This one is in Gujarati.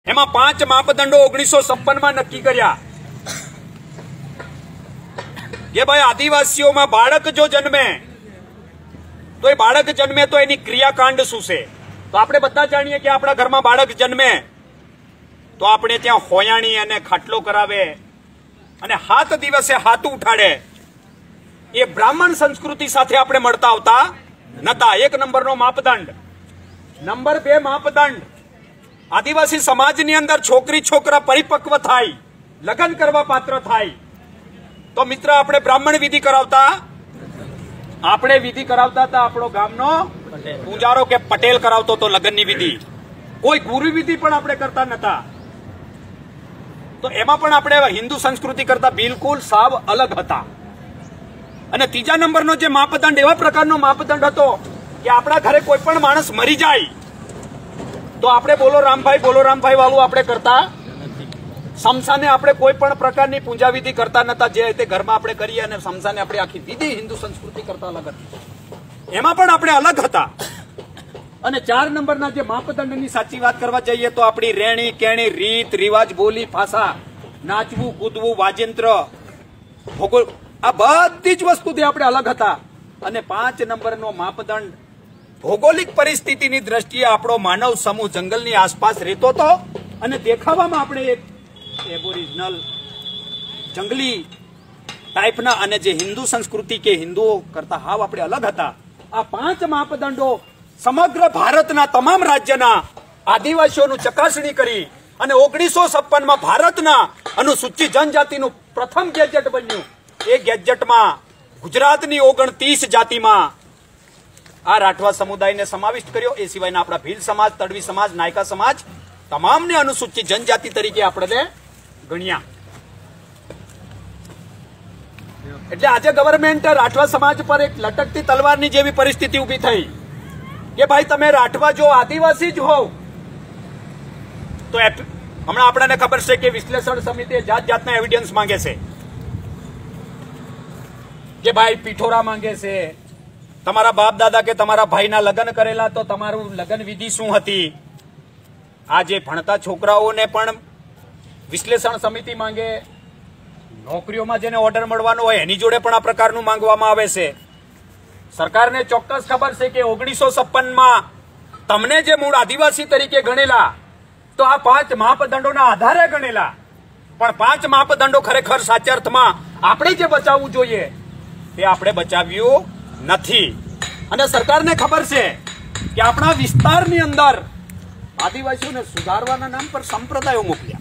એમાં 5 માપદંડો 1956 માં નક્કી કર્યા કે ભાઈ આદિવાસીઓમાં બાળક જો જન્મે તો એ બાળક જન્મે તો એની ક્રિયાકાંડ શું છે? તો આપણે બધા જાણીએ કે આપણા ઘરમાં બાળક જન્મે તો આપણે ત્યાં હોયાણી અને ખાટલો કરાવે અને 7 દિવસે હાથ ઉઠાડે. એ બ્રાહ્મણ સંસ્કૃતિ સાથે આપણે મળતા આવતા નતા. 1 નંબરનો માપદંડ. નંબર 2 માપદંડ, આદિવાસી સમાજની અંદર છોકરી છોકરા પરિપક્વ થાય, લગ્ન કરવા પાત્ર થાય તો મિત્ર આપણે બ્રાહ્મણ વિધિ કરાવતા. આપણે વિધિ કરાવતા હતા આપણો ગામનો પૂજારો કે પટેલ કરાવતો તો લગ્નની વિધિ. કોઈ ગુરુ વિધિ પણ આપણે કરતા નતા. તો એમાં પણ આપણે હિન્દુ સંસ્કૃતિ કરતા બિલકુલ સાવ અલગ હતા. અને 3જા નંબરનો જે માપદંડ એવા પ્રકારનો માપદંડ હતો કે આપણા ઘરે કોઈ પણ માણસ મરી જાય તો આપણે બોલો રામભાઈ વાળું આપણે કરતા. સમસાને આપણે કોઈ પણ પ્રકારની પૂજા વિધિ કરતા નતા. જે રીતે ઘરમાં આપણે કરીએ અને સમસાને આપણે આખી વિધિ હિન્દુ સંસ્કૃતિ કરતા અલગ હતી. એમાં પણ આપણે અલગ હતા. અને 4 નંબરના જે માપદંડની સાચી વાત કરવા જઈએ તો આપણી રેણી કેણી, રીત રિવાજ, બોલી ભાષા, નાચવું કૂદવું, વાજિંત્ર, ભૂગોળ, આ બધી જ વસ્તુથી આપણે અલગ હતા. અને 5 નંબરનો માપદંડ, ભૌગોલિક પરિસ્થિતિની દ્રષ્ટિએ આપણો માનવ સમૂહ જંગલની આસપાસ રહેતો હતો અને દેખાવામાં આપણે એક એબોરિજિનલ જંગલી ટાઈપના અને જે હિન્દુ સંસ્કૃતિ કે હિન્દુઓ કરતા હાવ આપણે અલગ હતા. આ 5 માપદંડો સમગ્ર ભારતના તમામ રાજ્યના આદિવાસીઓનું ચકાસણી કરી અને 1956માં ભારતના અનુસૂચિત જનજાતિનું પ્રથમ ગેજેટ બન્યું. એ ગેજેટમાં ગુજરાતની 29 જાતિમાં આ રાઠવા સમુદાયને સમાવિષ્ટ કર્યો. એ સિવાયના આપણા ભીલ સમાજ, તડવી સમાજ, નાયકા સમાજ તમામને અનુસૂચિત જનજાતિ તરીકે આપણે ગણ્યા. એટલે આજે ગવર્મેન્ટ રાઠવા સમાજ પર એક લટકતી તલવારની જેવી પરિસ્થિતિ ઉભી થઈ કે ભાઈ તમે રાઠવા જો આદિવાસી જ હોવ તો હમણાં આપણને ખબર છે કે વિશ્લેષણ સમિતિ જાત જાતના એવિડન્સ માંગે છે કે ભાઈ પીઠોરા માંગે છે, તમારા બાપ દાદા કે તમારા ભાઈના લગ્ન કરેલા તો તમારું લગ્ન વિધિ શું હતી. આ જે ભણતા છોકરાઓને પણ વિશ્લેષણ સમિતિ માંગે, નોકરીઓમાં જેને ઓર્ડર મળવાનો હોય એની જોડે પણ આ પ્રકારનું માંગવામાં આવે છે. સરકારને ચોક્કસ ખબર છે કે 1956માં તમને જે મૂળ આદિવાસી તરીકે ગણેલા તો આ 5 માપદંડોના આધારે ગણેલા, પણ 5 માપદંડો ખરેખર સાચા અર્થમાં આપણે જે બચાવવું જોઈએ તે આપણે બચાવ્યું નથી. અને સરકારને ખબર છે કે આપણા વિસ્તારની અંદર આદિવાસીઓને સુધારવાના નામ પર સંપ્રદાયો મોકલ્યા.